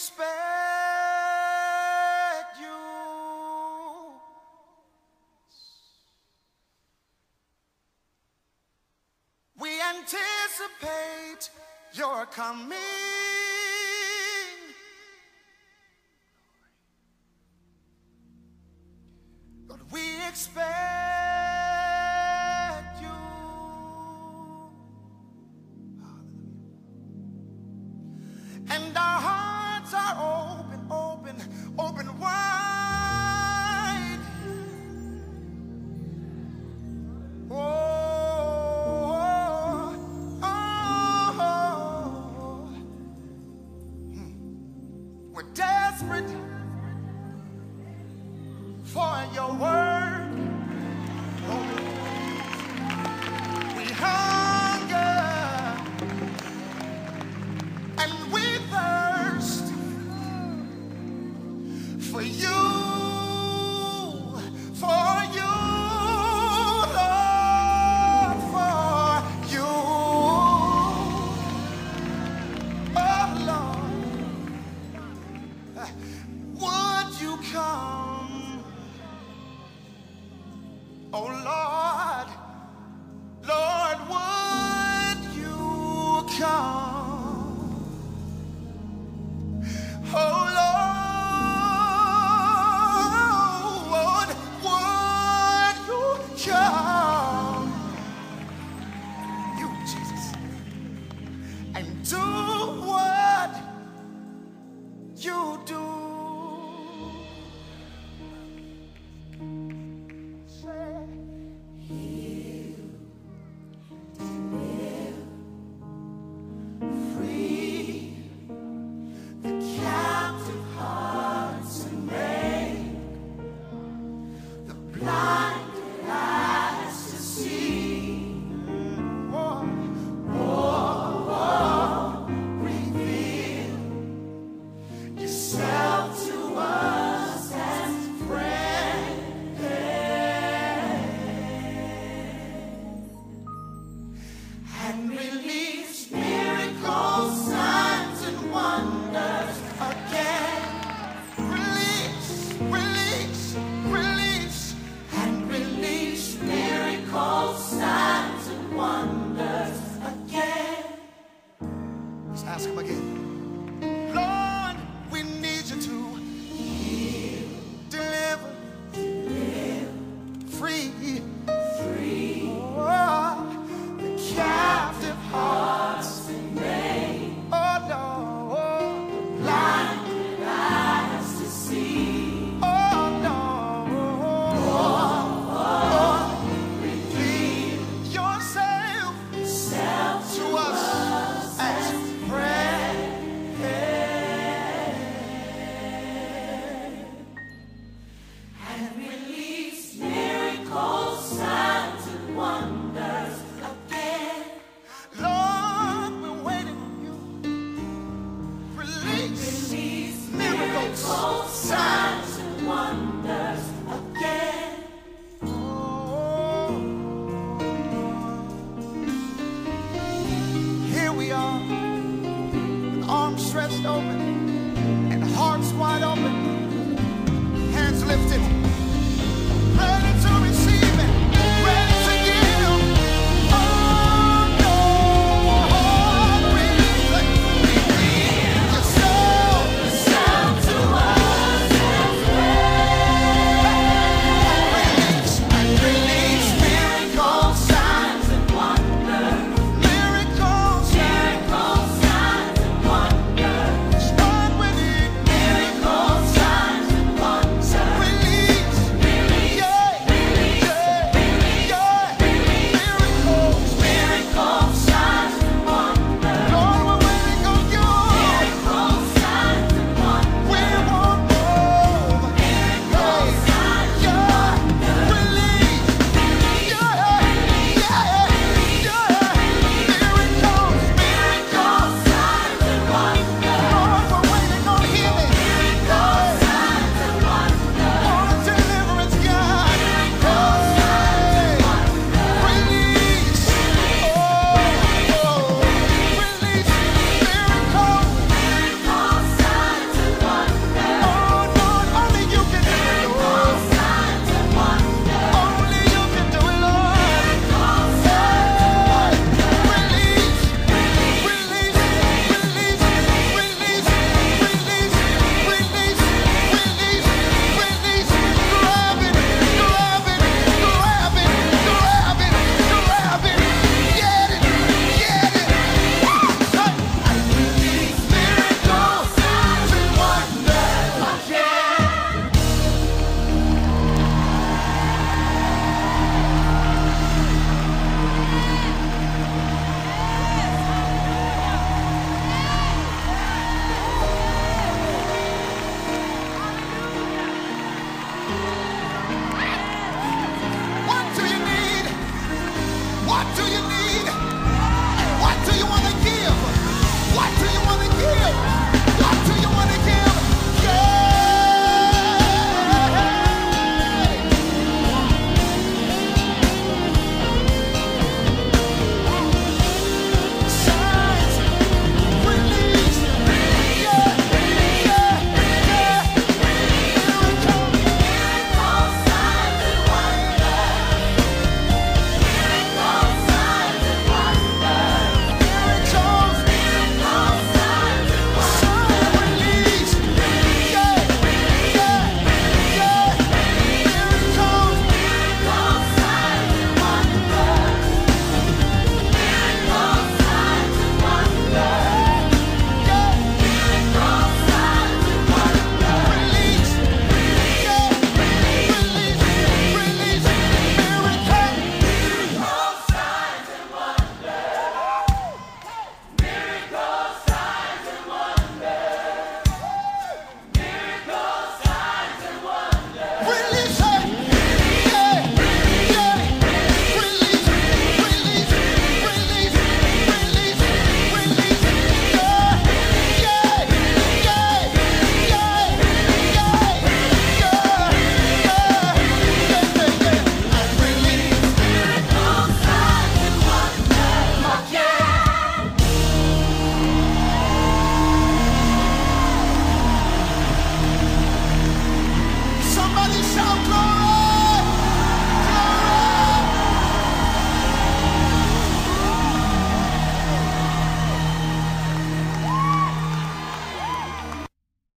expect you. We anticipate your coming. Lord, we expect you. And our hearts are open, open, open wide. Oh, oh, oh. We're desperate for your word. We hunger and we thirst for you, for you, Lord, for you. Oh Lord, would you come? Oh Lord, Lord, would you come? Oh Lord, would you come? You, Jesus, and do what you do. Ask him again. Lord, we need you to heal, deliver, free, oh, the captive hearts and made. Oh Lord, blinded eyes to see. Oh Lord, reveal yourself to us. Signs and wonders again. Oh, here we are, with arms stretched open and hearts wide open, hands lifted.